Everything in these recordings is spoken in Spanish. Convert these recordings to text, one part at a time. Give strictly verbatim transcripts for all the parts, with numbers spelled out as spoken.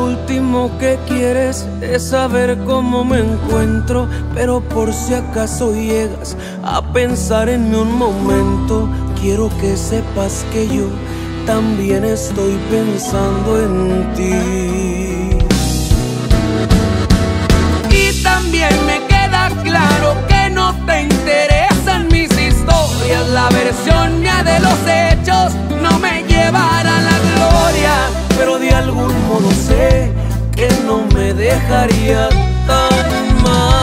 último que quieres es saber cómo me encuentro, pero por si acaso llegas a pensar en mí un momento, quiero que sepas que yo también estoy pensando en ti. Y también me queda claro que no te interesan mis historias, la versión mía de los hechos no me llevará a la gloria, pero de algún modo sé que no me dejaría tan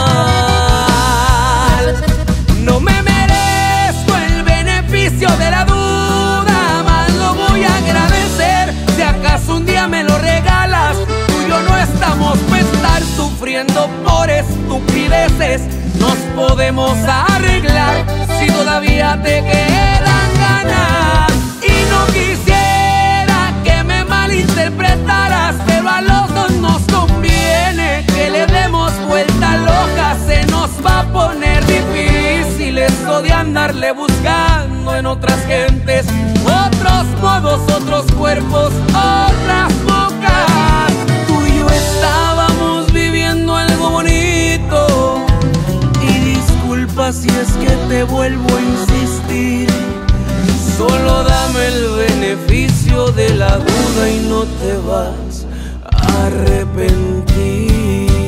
mal. No me merezco el beneficio de la duda, más lo voy a agradecer si acaso un día me lo regalas. Tú y yo no estamos para estar sufriendo por estupideces, nos podemos arreglar si todavía te quedan ganas. Y no quisiera que me malinterpretaras, pero a los dos nos conviene que le demos vuelta loca. Se nos va a poner difícil eso de andarle buscando en otras gentes otros modos, otros cuerpos, otras bocas. Tú y yo estábamos viviendo algo bonito, y disculpa si es que te vuelvo a insistir, solo dame el beneficio de la duda y no te vas a arrepentir.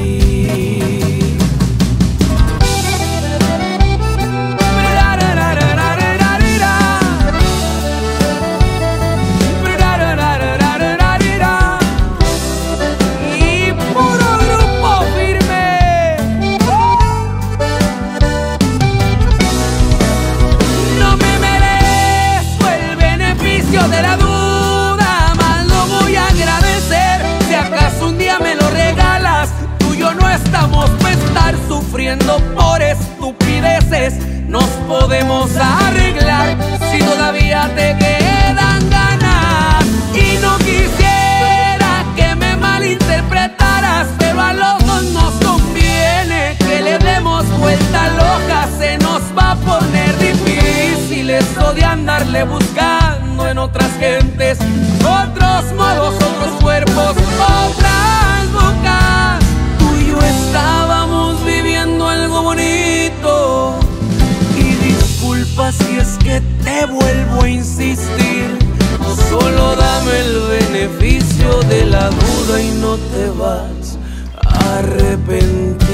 Y puro grupo firme. No me merezco el beneficio de la duda, más lo voy a agradecer si acaso un día me lo regalas. Tú y yo no estamos para estar sufriendo por estupideces, nos podemos arreglar si todavía te quedan ganas. Y no quisiera que me malinterpretaras, pero a los dos nos conviene que le demos vuelta loca. Se nos va a poner difícil eso de andarle buscando en otras gentes otros modos, otros cuerpos, otras bocas. Tú y yo estábamos viviendo algo bonito, y disculpa si es que te vuelvo a insistir, solo dame el beneficio de la duda y no te vas a arrepentir.